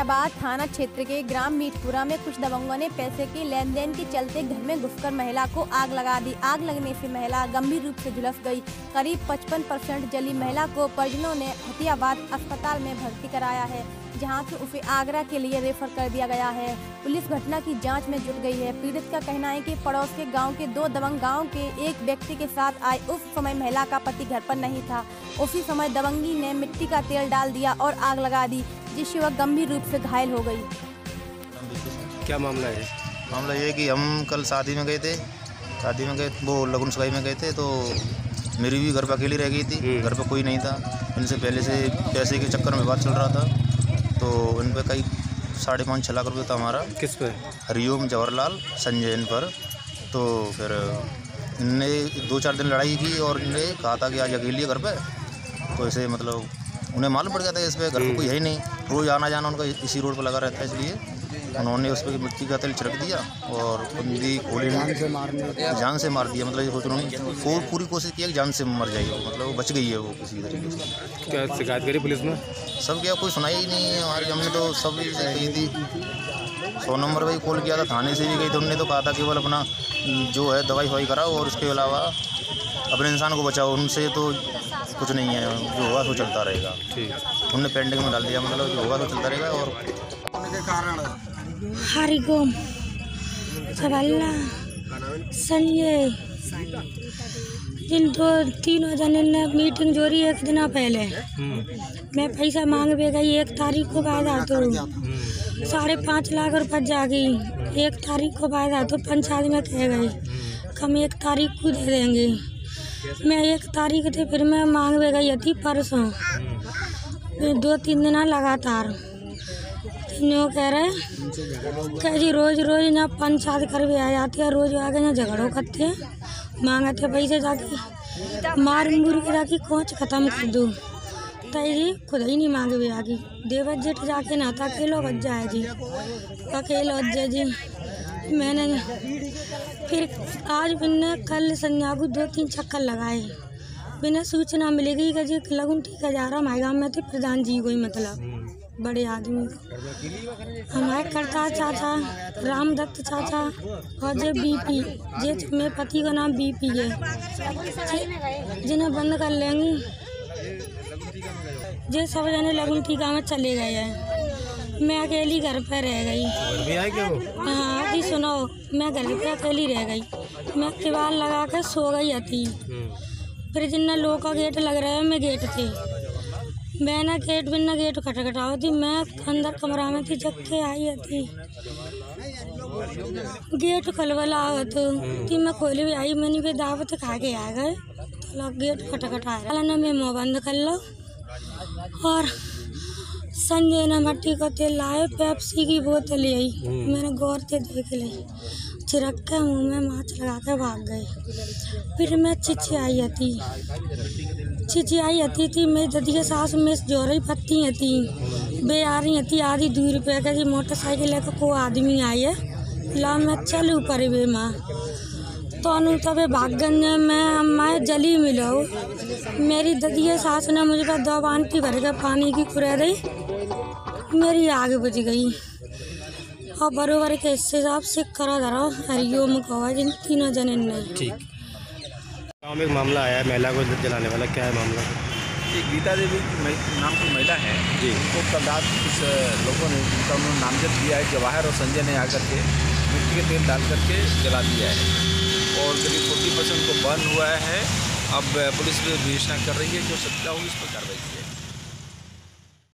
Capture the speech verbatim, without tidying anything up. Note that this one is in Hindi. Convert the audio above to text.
हथियाबाद थाना क्षेत्र के ग्राम मीठपुरा में कुछ दबंगों ने पैसे के लेन देन के चलते घर में घुसकर महिला को आग लगा दी। आग लगने से महिला गंभीर रूप से झुलस गई। करीब पचपन परसेंट जली महिला को परिजनों ने हथियाबाद अस्पताल में भर्ती कराया है, जहां से उसे आगरा के लिए रेफर कर दिया गया है। पुलिस घटना की जांच में जुट गई है। पीड़ित का कहना है कि पड़ोस के गांव के दो दबंग गांव के एक व्यक्ति के साथ आए। उस समय महिला का पति घर पर नहीं था। उसी समय दबंगी ने मिट्टी का तेल डाल दिया और आग लगा दी, जिससे वह गंभीर रूप से घायल हो गई। क्या मामला है? मामला ये है कि हम कल शादी में गए थे शादी में गए वो लगन सगाई में गए थे, तो मेरी भी घर पर अकेली रह गई थी। घर पर कोई नहीं था। इनसे पहले से पैसे के चक्कर में बात चल रहा था, तो इन पर कई साढ़े पाँच छः लाख रुपये था हमारा। किस पे? हरिओम जवाहरलाल संजय इन पर। तो फिर इनने दो चार दिन लड़ाई की और इनने कहा था कि आज अकेली है घर पे। तो ऐसे मतलब उन्हें मालूम पड़ गया था इस पर घर पर कोई है ही नहीं। रोज़ आना जाना उनका इसी रोड पर लगा रहता है, इसलिए उन्होंने उस पर मिट्टी का तेल छिड़क दिया और बंदी खोली जान से मारने जान से मार दिया। मतलब ये सोच उन्होंने पूरी कोशिश की कि जान से मर जाएगी, मतलब वो बच गई है वो किसी तरीके से। क्या शिकायत करी पुलिस में? सब क्या कोई सुनाई ही नहीं है हमारी। हमने तो सब कही थी, सौ नंबर पर ही कॉल किया था, थाने से भी गई तो उन्होंने तो कहा था केवल अपना जो है दवाई ववाई कराओ और उसके अलावा अपने इंसान को बचाओ, उनसे तो कुछ नहीं है, जो होगा तो चलता रहेगा। ठीक, उन्होंने पेंडिंग में डाल दिया, मतलब जो होगा तो चलता रहेगा। और हरिओम जवाहरलाल संजय जिन दो तीनों जने ने मीटिंग जोड़ी एक दिन पहले। मैं पैसा मांगवे गई एक तारीख को वायदा, तो साढ़े पाँच लाख रुपये जागी। एक तारीख को वायदा तो पंचायत में कह गई हम एक तारीख को दे देंगे। मैं एक तारीख थे फिर मैं मांगवे गई थी परसों, दो तीन दिन लगातार। तीनों कह रहे कह जी रोज़ रोज़ ना पंचायत कर भी आ जाती है, रोज़ आगे ना झगड़ों करते हैं, मांगते पैसे जाके मार मुर के जाके कोच ख़त्म कर दूँ। तय जी खुद ही नहीं मांगे भी आगी देवत जेठ जाके ना था अकेलो बच जाए जी, अकेलो बच जाए जी। मैंने फिर आज बिना कल संध्या को दो तीन चक्कर लगाए, बिना सूचना मिलेगी कि जी लगन टीका जा रहा हमारे गाँव में थे प्रधान जी कोई मतलब बड़े आदमी हमारे करता चाचा रामदत्त चाचा और जे बीपी जे मेरे पति का नाम बीपी है, जिन्हें बंद कर लेंगी। जे सब जने लगन टीका में चले गए हैं, मैं अकेली घर पे रह गई। हाँ जी सुनो, मैं घर पे अकेली रह गई। मैं किवाड़ लगा कर सो गई थी। फिर जिन्ना लोग का गेट लग रहा है मैं गेट थी, मैं ना गेट बिना गेट खटखटाओ थी। मैं अंदर कमरा में थी, जग के आई थी गेट खलबला तो थी। मैं खोली भी आई, मैंने भी दावत खा के आ गए तो गेट खटखटाया ना मैं मुँह बंद कर लो। और संजय ने मट्टी का तेल लाए, पेप्सी की बोतल आई, मैंने गौर से देख ली, छिड़क के मुँह में माछ लगा के भाग गए। फिर मैं चिची आई थी चिची आई हती थी मेरी ददी के सास में जोरी पत्ती थी, बे आ रही थी आधी दूर पे का जी मोटरसाइकिल लेकर को आदमी आई है ला मैं चलू पर बे माँ तो अनु तबे भागन मैं मैं जली मिलो। मेरी ददी के सास ने मुझे पर दो बाल्टी भर के पानी की खुरा दी, मेरी आग बुझ गई। और बरोबर के हिस्से से आप सिख करा धरो हरिओम कहा जिन तीनों जने ने। ठीक, गाँव में एक मामला आया है महिला को जलाने वाला, क्या है मामला? एक गीता देवी नाम की महिला है जी, उनको कल रात कुछ लोगों ने उनका उन्होंने नामजद किया है जवाहर और संजय ने आकर के मिट्टी के तेल डाल करके जला दिया है और करीब फोर्टी परसेंट को बर्न हुआ है। अब पुलिस भी विवेचना कर रही है, जो सत्ता होगी उस पर कार्रवाई की है।